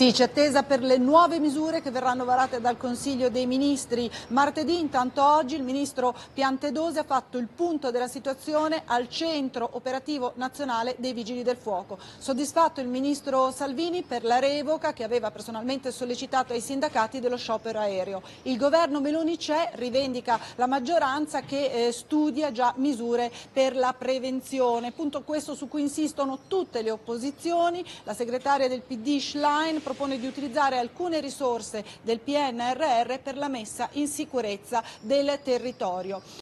Sì, c'è attesa per le nuove misure che verranno varate dal Consiglio dei Ministri martedì. Intanto oggi il ministro Piantedosi ha fatto il punto della situazione al Centro Operativo Nazionale dei Vigili del Fuoco. Soddisfatto il ministro Salvini per la revoca che aveva personalmente sollecitato ai sindacati dello sciopero aereo. Il governo Meloni c'è, rivendica la maggioranza che studia già misure per la prevenzione. Punto questo su cui insistono tutte le opposizioni. La segretaria del PD Schlein propone di utilizzare alcune risorse del PNRR per la messa in sicurezza del territorio.